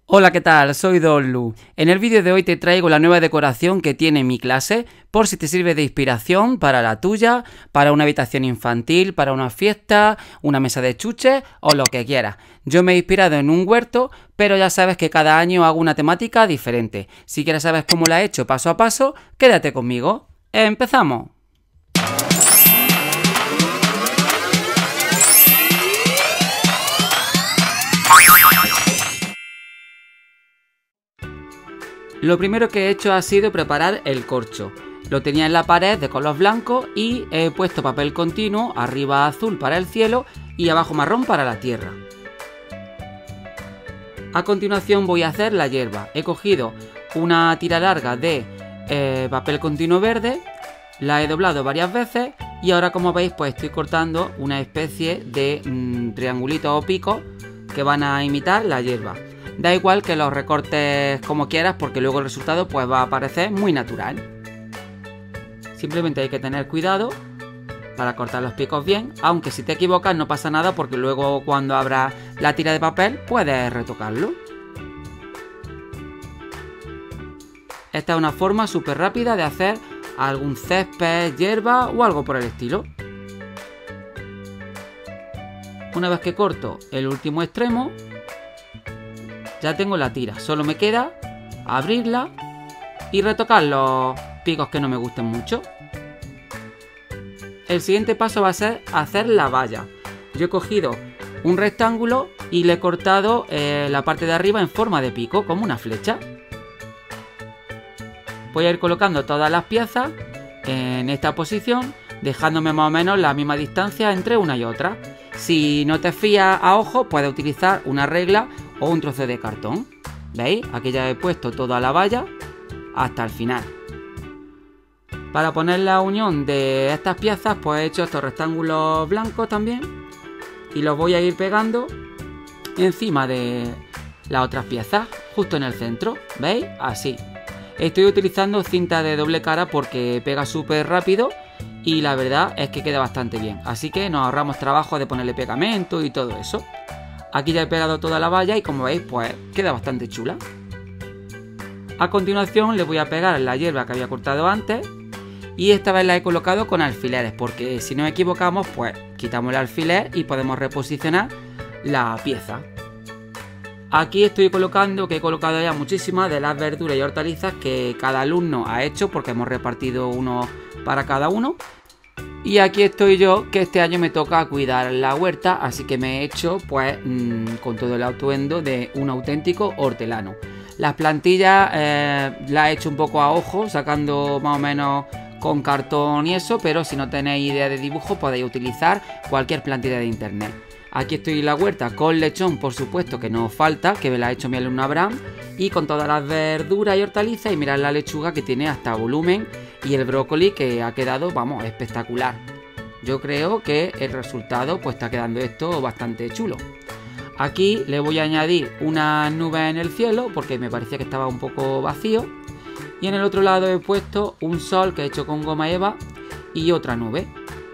Hola, ¿qué tal? Soy Don Lu. En el vídeo de hoy te traigo la nueva decoración que tiene mi clase, por si te sirve de inspiración para la tuya, para una habitación infantil, para una fiesta, una mesa de chuches o lo que quieras. Yo me he inspirado en un huerto, pero ya sabes que cada año hago una temática diferente. Si quieres saber cómo la he hecho paso a paso, quédate conmigo. ¡Empezamos! Lo primero que he hecho ha sido preparar el corcho. Lo tenía en la pared de color blanco y he puesto papel continuo, arriba azul para el cielo y abajo marrón para la tierra. A continuación voy a hacer la hierba. He cogido una tira larga de papel continuo verde, la he doblado varias veces y ahora, como veis, pues estoy cortando una especie de triangulitos o picos que van a imitar la hierba. Da igual que los recortes como quieras, porque luego el resultado pues va a parecer muy natural. Simplemente hay que tener cuidado para cortar los picos bien, aunque si te equivocas no pasa nada, porque luego cuando abras la tira de papel puedes retocarlo. Esta es una forma súper rápida de hacer algún césped, hierba o algo por el estilo. Una vez que corto el último extremo, ya tengo la tira, solo me queda abrirla y retocar los picos que no me gusten mucho. El siguiente paso va a ser hacer la valla. Yo he cogido un rectángulo y le he cortado la parte de arriba en forma de pico, como una flecha. Voy a ir colocando todas las piezas en esta posición, dejándome más o menos la misma distancia entre una y otra. Si no te fías a ojo, puedes utilizar una regla o un trozo de cartón. ¿Veis? Aquí ya he puesto toda la valla hasta el final. Para poner la unión de estas piezas, pues he hecho estos rectángulos blancos también y los voy a ir pegando encima de las otras piezas, justo en el centro. ¿Veis? Así. Estoy utilizando cinta de doble cara porque pega súper rápido y la verdad es que queda bastante bien. Así que nos ahorramos trabajo de ponerle pegamento y todo eso. Aquí ya he pegado toda la valla y, como veis, pues queda bastante chula. A continuación le voy a pegar la hierba que había cortado antes y esta vez la he colocado con alfileres, porque si nos equivocamos pues quitamos el alfiler y podemos reposicionar la pieza. Aquí estoy colocando, que he colocado ya muchísimas de las verduras y hortalizas que cada alumno ha hecho, porque hemos repartido uno para cada uno. Y aquí estoy yo, que este año me toca cuidar la huerta, así que me he hecho pues con todo el atuendo de un auténtico hortelano. Las plantillas las he hecho un poco a ojo, sacando más o menos con cartón y eso, pero si no tenéis idea de dibujo podéis utilizar cualquier plantilla de internet. Aquí estoy en la huerta con lechón, por supuesto, que no falta, que me la ha hecho mi alumno Abraham, y con todas las verduras y hortalizas, y mirad la lechuga que tiene hasta volumen, y el brócoli que ha quedado, vamos, espectacular. Yo creo que el resultado pues está quedando esto bastante chulo. Aquí le voy a añadir unas nubes en el cielo porque me parecía que estaba un poco vacío, y en el otro lado he puesto un sol que he hecho con goma eva y otra nube.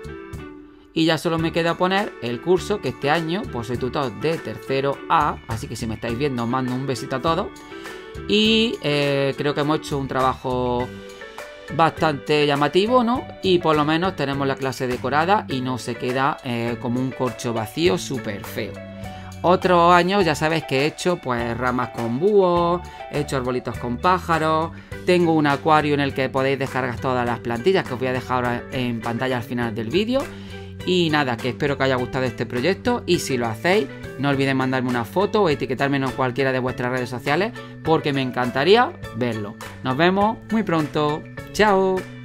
Y ya solo me queda poner el curso, que este año pues soy tutor de tercero A, así que si me estáis viendo os mando un besito a todos. Y creo que hemos hecho un trabajo bastante llamativo, ¿no? Y por lo menos tenemos la clase decorada y no se queda como un corcho vacío súper feo. Otros años ya sabéis que he hecho pues ramas con búhos, he hecho arbolitos con pájaros, tengo un acuario en el que podéis descargar todas las plantillas que os voy a dejar ahora en pantalla al final del vídeo. Y nada, que espero que haya gustado este proyecto, y si lo hacéis no olvidéis mandarme una foto o etiquetarme en cualquiera de vuestras redes sociales, porque me encantaría verlo. Nos vemos muy pronto. ¡Chao!